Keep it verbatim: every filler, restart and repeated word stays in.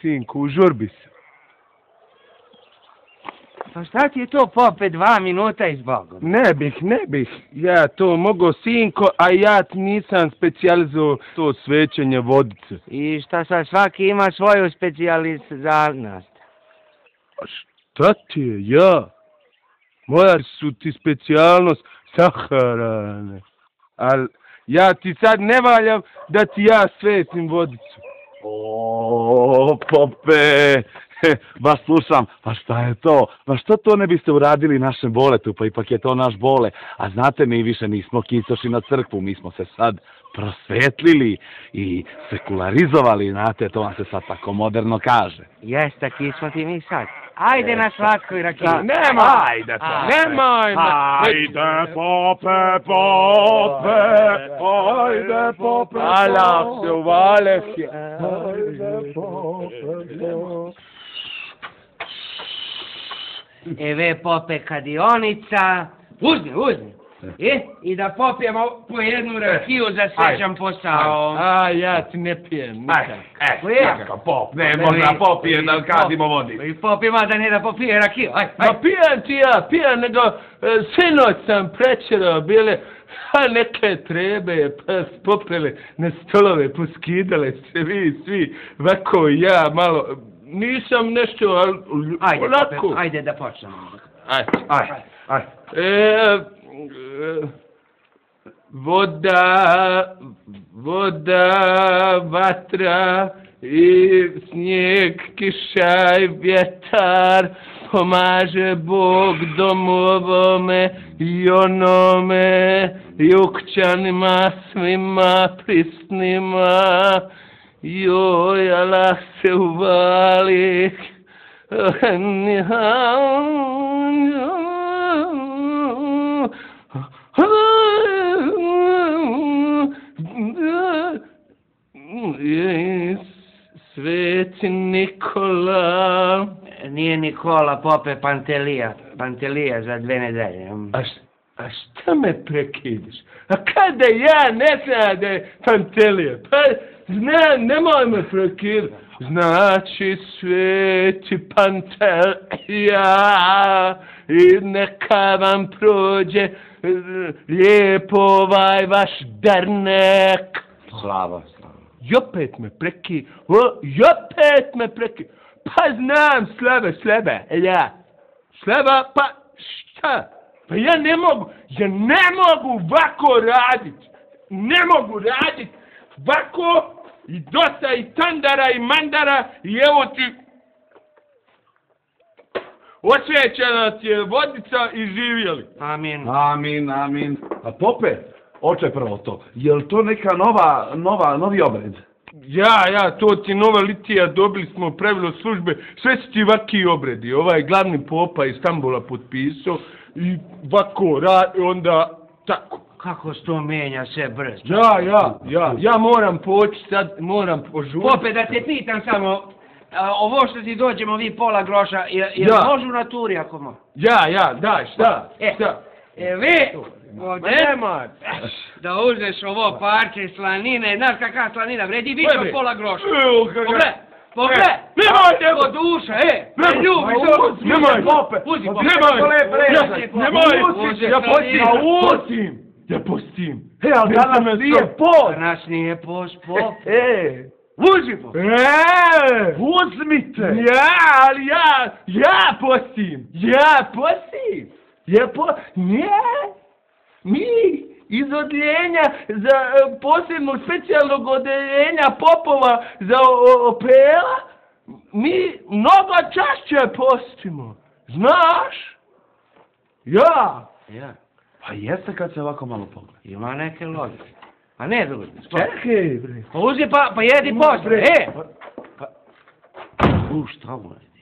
sinku, u žurbi se. Pa šta ti je to, pope, dva minuta i zbogom? Ne bih, ne bih. Ja to mogo, sinko, a ja nisam specijalizovao to svećenje vodice. I šta sad, svaki ima svoju specijalizanost? Šta ti je, ja? Moja su ti specijalnost saharane. Ali ja ti sad ne valjam da ti ja svetim vodicu. O, pope, baš slušam, pa šta je to? Pa što to ne biste uradili našem boletu, pa ipak je to naš bole. A znate, mi više nismo kicoši na crkvu, mi smo se sad prosvetlili i sekularizovali, znate, to vam se sad tako moderno kaže. Jeste, ki smo ti mi sad. Ajde na slatku i rakiju. Nemoj! Ajde, pope! Nemoj! Ajde, pope, pope! Ajde, pope! Alaf se uvaleh je. Ajde, pope! Eve, pope, kadionica. Uzmi, uzmi. E, i da popijemo po jednu rakiju za srećan posao. A, ja ti ne pijem, nikad. E, kakav pop, ne možda popije da kadimo vodi. I pop ima da ne da popije rakiju, aj, aj. Ma pijem ti ja, pijem, nego sinoć sam prečerao bile, a neke trebe pa popele na stolove, poskidale se vi svi, vako ja malo, nisam nešto, ali Ajde, lako. pope, ajde da počnemo. Ajde, ajde, ajde. E, voda, voda, vatra i snijeg, kiša i vjetar, pomaže Bog domovome i onome, i ukćanima svima prisnima. Joj, Allah se uvali. Sveti Nikola. Nije Nikola, pope, Pantelija. Pantelija za dve nedelje. A, š, a šta me prekidiš? A kada ja ne znam da je Pantelija? Pa znam, nemoj me prekidati. Znači, sveti Pantelija, i neka vam prođe lijepo ovaj vaš dernek. Slava, slava. I opet me preki, o, i opet me preki. Pa znam, slave, slave, ja. Slava, pa šta? Pa ja ne mogu, ja ne mogu ovako radit. Ne mogu radit ovako i dosta i tandara i mandara i evo ti osvećena ti je vodica i živjeli. Amin. Amin, amin. A pope, oče prvo to, je li to neka nova, nova, novi obred? Ja, ja, to ti nova litija, dobili smo pravilo službe, sve su ti vaki obredi. Ovaj glavni popa iz Stambula potpisao i vako radi, onda tako. Kako se to menja sve brzo? Ja, ja, ja, ja moram poći sad, moram požuriti. Pope, da te pitam samo, a, ovo što ti dođemo vi pola groša, je, je Da. može u naturi ako mo? Ja, ja, daj, šta, E. šta? E, vi, Ma ovdje, nemoj. da uzmeš ovo parče slanine, znaš kakva slanina, vredi više od pola groša. Evo, kakav- Pogle, pogle, Nemoj, nemoj. od duša, e, ne Nemoj, ljubiš ma ovo. uzmi, nemoj, pope, Uzi, pope. nemoj, Ja- nemoj, Uzi, ja slanina. postim, ja postim. He, ali Mislim danas me nije to- post. Nas nije post, pope. E, Uzi, pope. E, uzmite. ja, ali ja, ja postim, ja postim, ja po, ne, mi iz odjeljenja za e, posebnog specijalnog odjeljenja popova za o- opela, mi mnogo čašće postimo, znaš? Ja. Ja, Pa jeste kad se ovako malo pogleda. ima neke logike. A ne drugi. Čekaj, bre. Pa uzi pa, pa jedi post, bre. e! U, šta mu je?